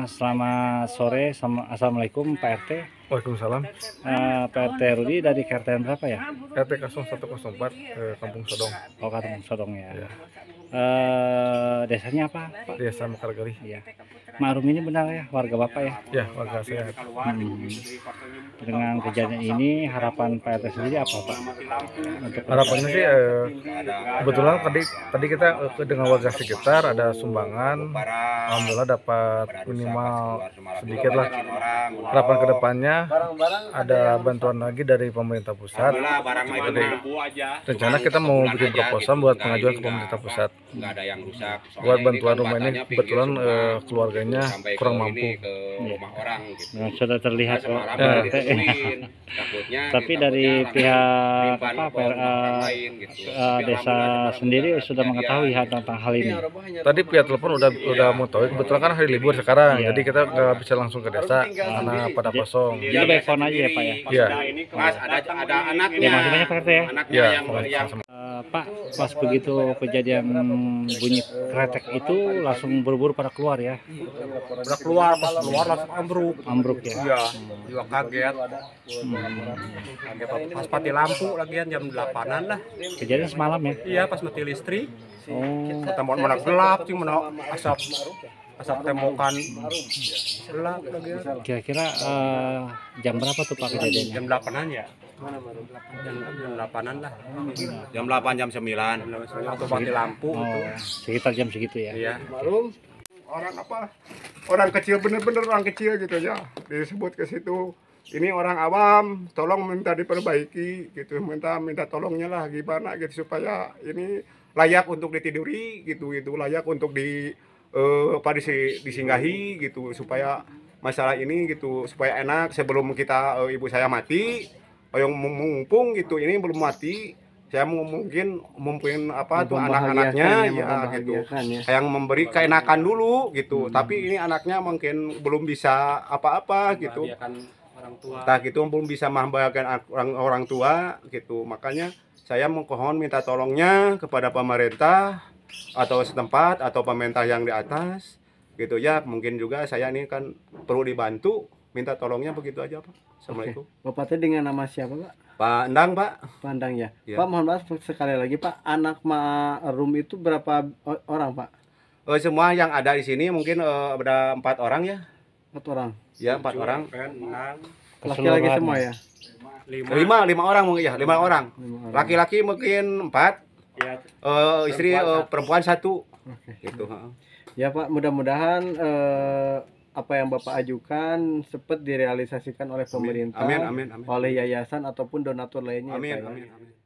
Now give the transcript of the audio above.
Selamat sore, Assalamualaikum Pak RT. Waalaikumsalam. Pak RT Rudi dari KRT berapa ya? RT 0104 Kampung Sodong. Oh, Kampung Sodong ya. Ya. Desanya apa, Pak? Desa Mekargali. Iya. Marum ini benar ya, warga Bapak ya? Ya, warga saya. Dengan kejadian ini harapan Pak RT sendiri apa, Pak? Harapannya sih kebetulan tadi kita dengan warga sekitar ada sumbangan, alhamdulillah dapat minimal sedikit lah. Harapan kedepannya ada bantuan lagi dari pemerintah pusat. Jadi rencana kita mau bikin proposal buat pengajuan ke pemerintah pusat. Buat bantuan rumah ini kebetulan keluarganya kurang mampu. Nah, sudah terlihat kok. Tapi dari pihak desa sendiri sudah mengetahui tentang hal ini. Tadi pihak telepon udah mau tahu. Kebetulan kan hari libur sekarang, jadi kita nggak bisa langsung ke desa karena pada kosong. Jadi by phone aja ya, Pak ya? Iya. Ada anaknya. Terima kasih banyak Pak RT ya. Anaknya Ya, yang Pak, pas begitu kejadian bunyi kretek itu langsung buru-buru pada keluar ya? udah keluar, pas keluar langsung Ambruk ya? Iya, juga kaget. Kaget pas mati lampu lagian jam 8-an lah. Kejadian semalam ya? Iya, pas mati listrik. Oh, Ketemu mana gelap sih, mana asap tembakan gelap lagian. kira-kira jam berapa tuh Pak kejadiannya? Jam 8-an ya. Jam 8-an lah. Jam 8 jam 9. Waktu mati lampu Oh, itu. sekitar jam segitu ya? Iya. Orang apa? Orang kecil, bener-bener orang kecil gitu ya, disebut ke situ. Ini orang awam, tolong minta diperbaiki gitu, minta tolongnya lah gimana gitu supaya ini layak untuk ditiduri gitu, layak untuk disinggahi gitu, supaya masalah ini gitu supaya enak sebelum kita ibu saya mati, yang mumpung gitu ini belum mati. Saya mungkin apa tuh anak-anaknya ya gitu, yang memberi keenakan dulu gitu. Tapi ini anaknya mungkin belum bisa apa-apa gitu. Nah gitu belum bisa membahagiakan orang tua gitu. Makanya saya mohon minta tolongnya kepada pemerintah atau setempat atau pemerintah yang di atas gitu ya. Mungkin juga saya ini kan perlu dibantu, minta tolongnya begitu aja Pak. Assalamualaikum. Bapaknya dengan nama siapa Pak? Pak Endang Pak. Pandang ya. Ya. Pak mohon maaf sekali lagi Pak, anak Marum itu berapa orang Pak? Semua yang ada di sini mungkin ada 4 orang ya. 4 orang. Ya 4 orang. Laki-laki semua ya? 5 orang mungkin ya, 5 orang. 5 orang. Laki-laki mungkin 4. Istri perempuan 1. Oke. Gitu. Ya Pak, mudah-mudahan apa yang Bapak ajukan cepat direalisasikan oleh pemerintah, Amin, amin, amin. oleh yayasan ataupun donatur lainnya. Amin, ya, Pak, ya. amin, amin.